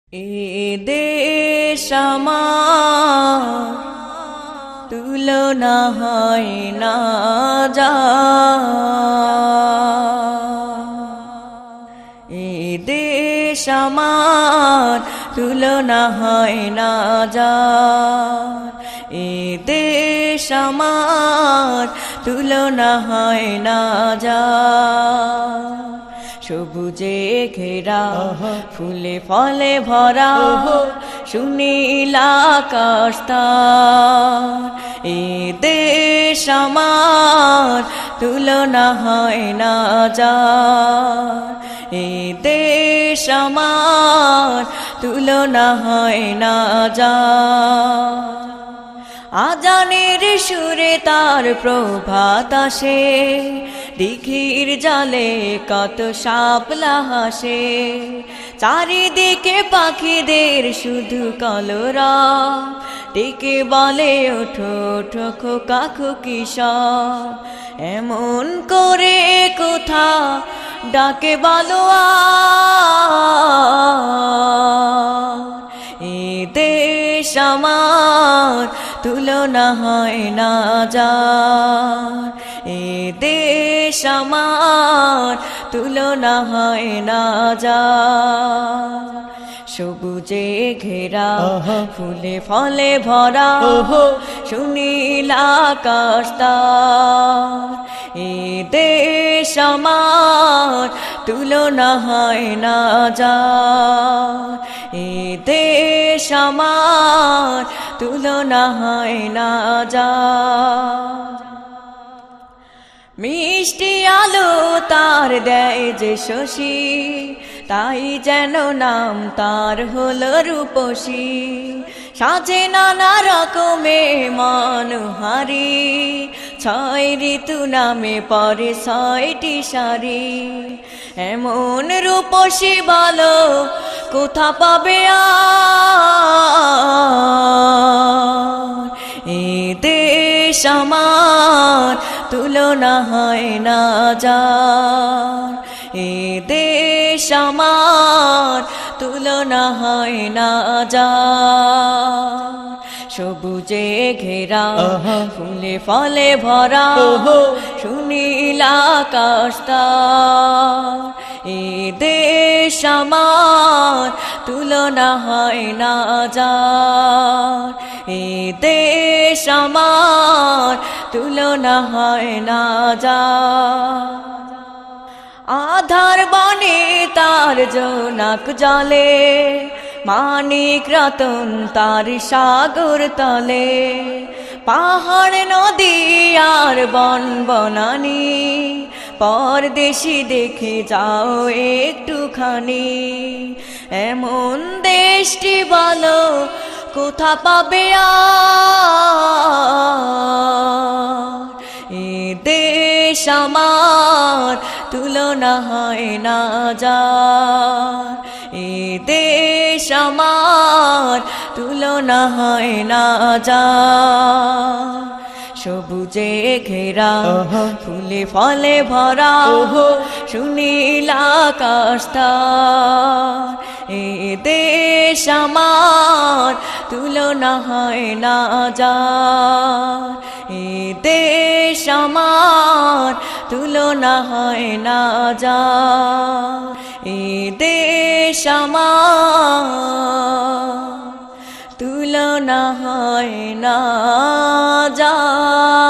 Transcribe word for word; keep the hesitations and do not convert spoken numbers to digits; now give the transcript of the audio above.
এ দেশ আমার তুলনা হয় না যায়, এ দেশ আমার তুলনা হয় না যায়, এ দেশ আমার তুলনা হয় না যায়। সবুজে ঘেরা ফুলে ফলে ভরা সুনীল আকাশ তার, এ দেশ আমার তুলনা হয় না যায়, এ দেশ আমার তুলনা হয় না যায়। আজানের সুরে তার প্রভাত আসে, দিঘির জলে কত শাপলা হাসে, চারিদিকে পাখিদের শুধু কলরব, ডেকে বলে ওঠো ওঠো খোকা খুকি সব, এমন করে কোথা ডাকে বলো আর, এ দেশ আমার তুলনা হয় না যায়, এ দেশ আমার তুলনা হয় না যায়। সবুজে ঘেরা ফুলে ফলে ভরা সুনীল আকাশ তার, এ দেশ আমার তুলনা হয় না যায়, এ দেশ আমার তুলনা হয় না যায়। মিষ্টি আলো তার দেয় যে শশী, তাই যেন নাম তার হলো রূপসী, সাজে নানা রকমে মনোহারি, ছয় ঋতু নামে পরে ছয়টি শাড়ি, এমন রূপসী বলো কোথা পাবে আর, এ দেশ আমার তুলনা হয় না যায়, এ দেশ আমার তুলনা হয় না যায়। সবুজে ঘেরা ফুলে ফলে ভরা সুনীল আকাশ তার, এ দেশ আমার তুলনা হয় না যায়, এ দেশ আমার তুলনা হয় না যায়। আধার বনে তার জোনাক জলে, মানিক রতন তার সাগর তলে, পাহাড় নদী আর বন বনানি, পরদেশি দেখে যাও একটুখানি, এমন দেশটি বলো কোথা পাবে আর, এ দেশ আমার তুলনা হয় না যায়, এ দেশ আমার তুলনা হয় না যায়। সবুজে ঘেরা ফুলে ফলে ভরা সুনীল আকাশ তার, এ দেশ আমার তুলনা হয় না যায়, এ দেশ আমার তুলনা হয় না যায়, এ দেশ আমার তুলনা হয় না যায়।